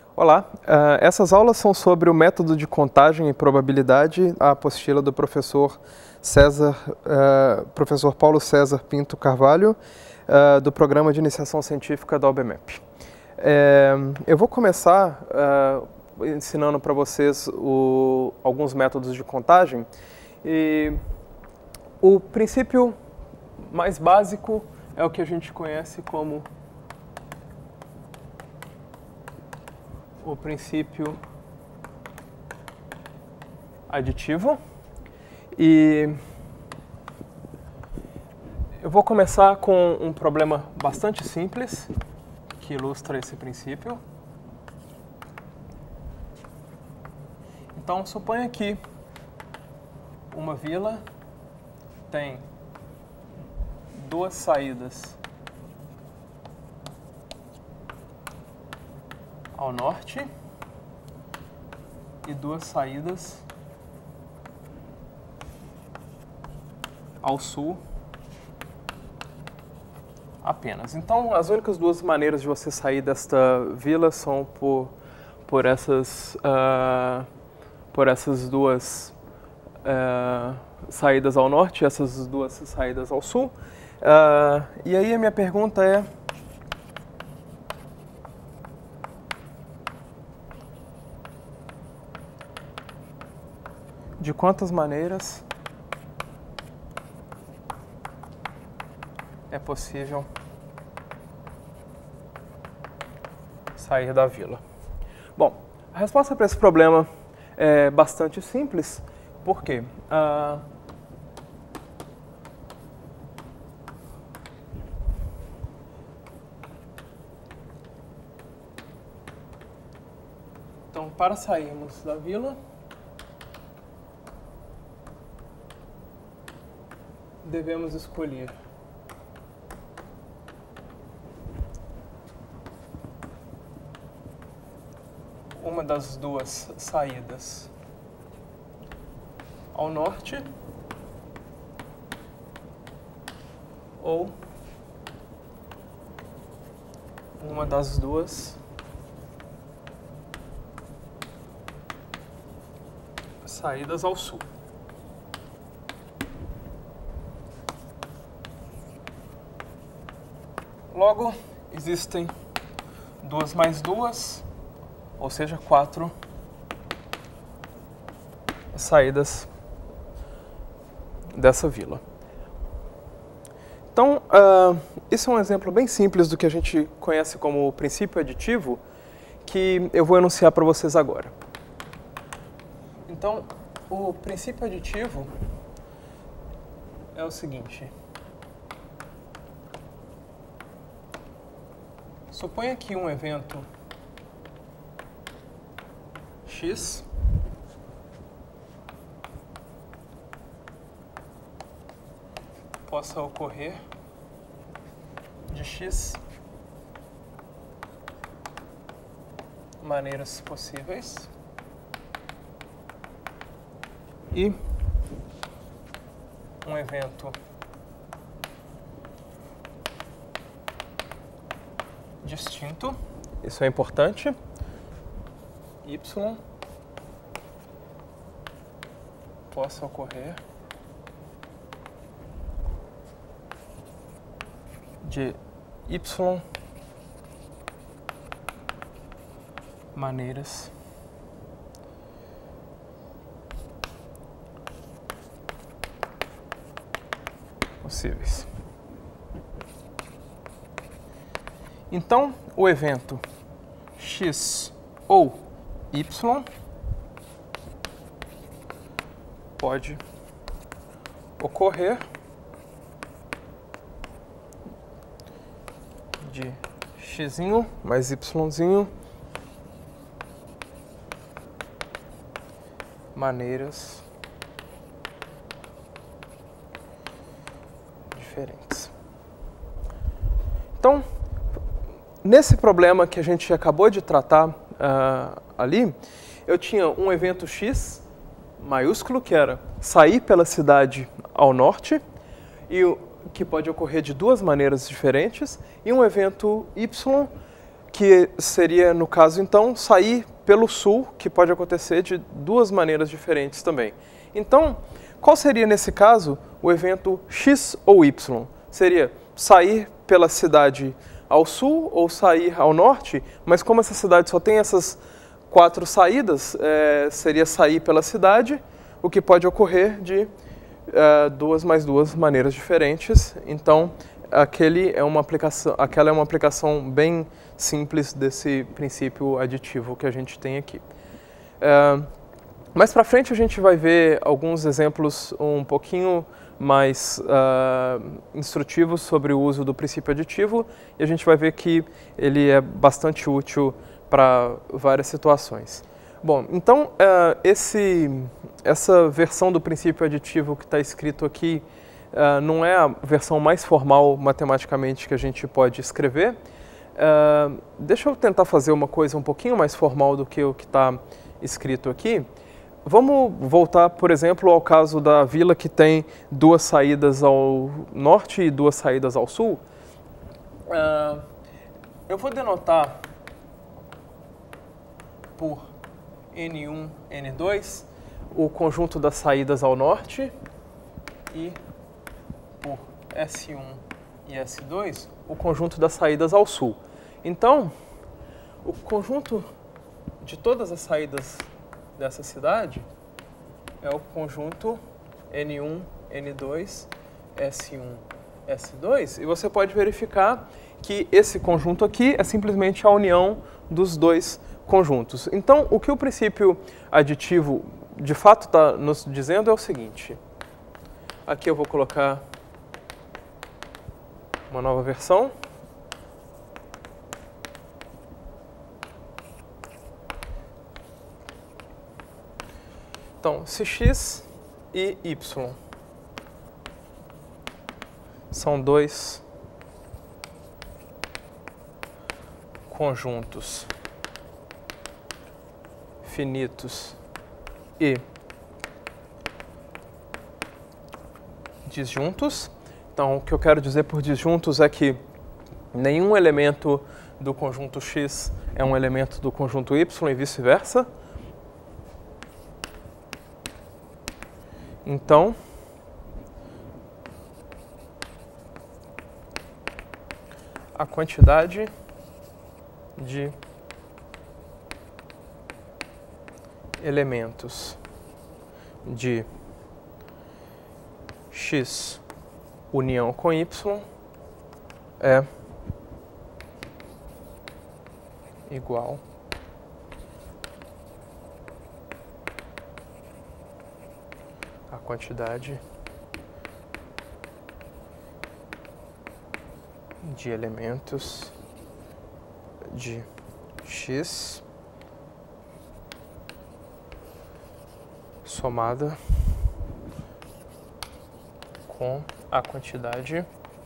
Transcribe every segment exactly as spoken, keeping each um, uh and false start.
Olá, uh, essas aulas são sobre o método de contagem e probabilidade, a apostila do professor César, uh, professor Paulo César Pinto Carvalho, uh, do Programa de Iniciação Científica da U B M E P. É, eu vou começar uh, ensinando para vocês o, alguns métodos de contagem. E o princípio mais básico é o que a gente conhece como o princípio aditivo. E eu vou começar com um problema bastante simples que ilustra esse princípio. Então, suponha que uma vila tem duas saídas ao norte e duas saídas ao sul apenas. Então, as únicas duas maneiras de você sair desta vila são por, por, essas, uh, por essas duas uh, saídas ao norte e essas duas saídas ao sul. Uh, e aí a minha pergunta é: de quantas maneiras é possível sair da vila? Bom, a resposta para esse problema é bastante simples. Por quê? Uh, então, para sairmos da vila, devemos escolher uma das duas saídas ao norte ou uma das duas saídas ao sul. Logo, existem duas mais duas, ou seja, quatro saídas dessa vila. Então, uh, isso é um exemplo bem simples do que a gente conhece como o princípio aditivo, que eu vou enunciar para vocês agora. Então, o princípio aditivo é o seguinte. Suponha que um evento X possa ocorrer de X maneiras possíveis e um evento distinto, isso é importante, Y possa ocorrer de Y maneiras possíveis. Então, o evento X ou Y pode ocorrer de X mais Y maneiras diferentes. Então, nesse problema que a gente acabou de tratar uh, ali, eu tinha um evento X maiúsculo, que era sair pela cidade ao norte, e que pode ocorrer de duas maneiras diferentes, e um evento Y que seria, no caso, então, sair pelo sul, que pode acontecer de duas maneiras diferentes também. Então, qual seria, nesse caso, o evento X ou Y? Seria sair pela cidade ao sul ou sair ao norte, mas como essa cidade só tem essas quatro saídas, é, seria sair pela cidade, o que pode ocorrer de é, duas mais duas maneiras diferentes. Então, aquele é uma aplicação, aquela é uma aplicação bem simples desse princípio aditivo que a gente tem aqui. É, mais para frente a gente vai ver alguns exemplos um pouquinho mais uh, instrutivos sobre o uso do princípio aditivo, e a gente vai ver que ele é bastante útil para várias situações. Bom, então uh, esse, essa versão do princípio aditivo que está escrito aqui uh, não é a versão mais formal matematicamente que a gente pode escrever. Uh, deixa eu tentar fazer uma coisa um pouquinho mais formal do que o que está escrito aqui. Vamos voltar, por exemplo, ao caso da vila que tem duas saídas ao norte e duas saídas ao sul. Uh, eu vou denotar por N um, N dois o conjunto das saídas ao norte e por S um e S dois o conjunto das saídas ao sul. Então, o conjunto de todas as saídas dessa cidade é o conjunto N um, N dois, S um, S dois, e você pode verificar que esse conjunto aqui é simplesmente a união dos dois conjuntos. Então, o que o princípio aditivo de fato está nos dizendo é o seguinte. Aqui eu vou colocar uma nova versão. Então, se x e y são dois conjuntos finitos e disjuntos, então o que eu quero dizer por disjuntos é que nenhum elemento do conjunto x é um elemento do conjunto y e vice-versa. Então, a quantidade de elementos de x união com y é igual a quantidade de elementos de x somada com a quantidade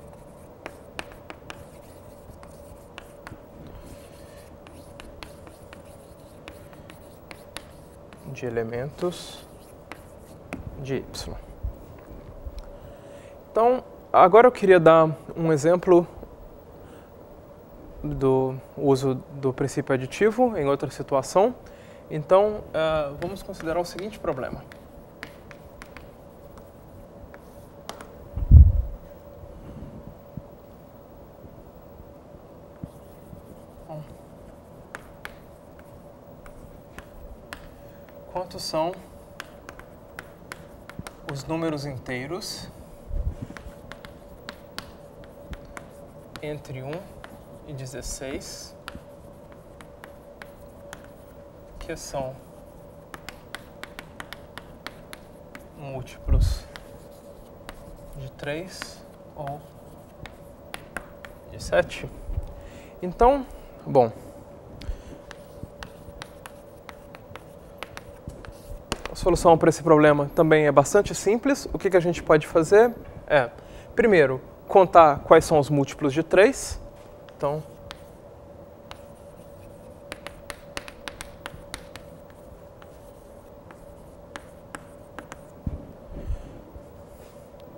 de elementos de y. Então, agora eu queria dar um exemplo do uso do princípio aditivo em outra situação. Então, uh, vamos considerar o seguinte problema. Bom, quantos são os números inteiros entre um e dezesseis que são múltiplos de três ou de sete? Então, bom, a solução para esse problema também é bastante simples. O que que a gente pode fazer é, primeiro, contar quais são os múltiplos de três. Então,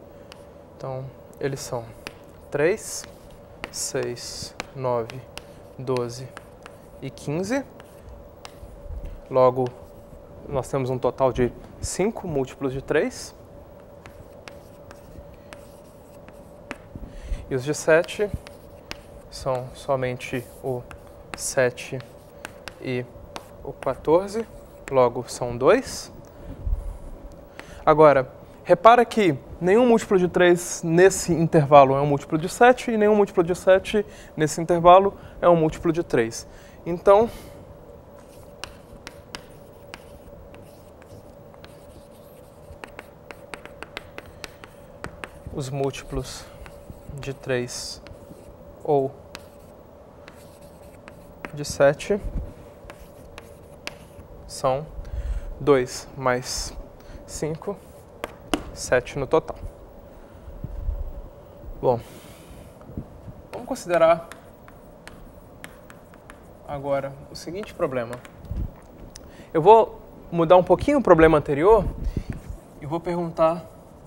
Então, eles são três, seis, nove, doze e quinze. Logo, nós temos um total de cinco múltiplos de três. E os de sete são somente o sete e o quatorze, logo são dois. Agora, repara que nenhum múltiplo de três nesse intervalo é um múltiplo de sete e nenhum múltiplo de sete nesse intervalo é um múltiplo de três. Então, os múltiplos de três ou de sete são dois mais cinco, sete no total. Bom, vamos considerar agora o seguinte problema. Eu vou mudar um pouquinho o problema anterior e vou perguntar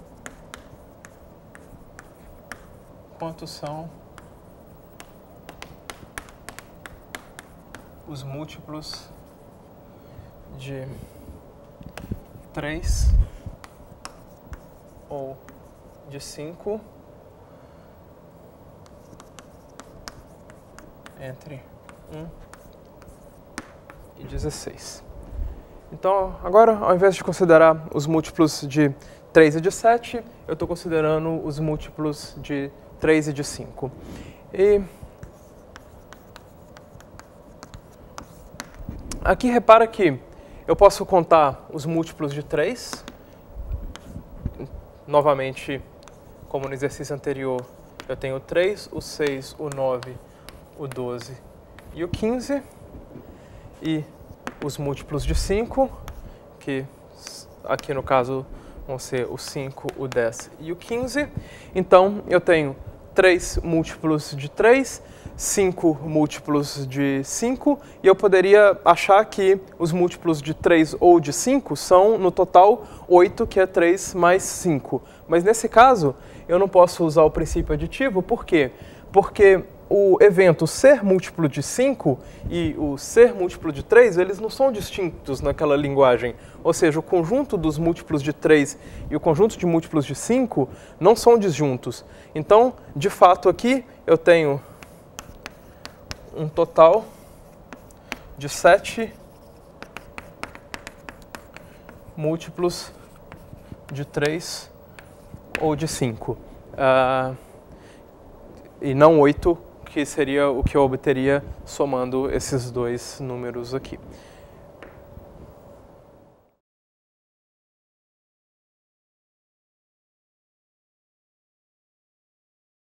quantos são os múltiplos de três ou de cinco entre um e dezesseis. Então, agora, ao invés de considerar os múltiplos de três e de sete, eu estou considerando os múltiplos de três e de cinco. E aqui repara que eu posso contar os múltiplos de três. Novamente, como no exercício anterior, eu tenho o três, o seis, o nove, o doze e o quinze. E os múltiplos de cinco, que aqui no caso vão ser o cinco, o dez e o quinze. Então, eu tenho três múltiplos de três, cinco múltiplos de cinco, e eu poderia achar que os múltiplos de três ou de cinco são, no total, oito, que é três mais cinco. Mas nesse caso, eu não posso usar o princípio aditivo, por quê? Porque o evento ser múltiplo de cinco e o ser múltiplo de três, eles não são distintos naquela linguagem. Ou seja, o conjunto dos múltiplos de três e o conjunto de múltiplos de cinco não são disjuntos. Então, de fato, aqui eu tenho um total de sete múltiplos de três ou de cinco. Uh, e não oito, que seria o que eu obteria somando esses dois números aqui.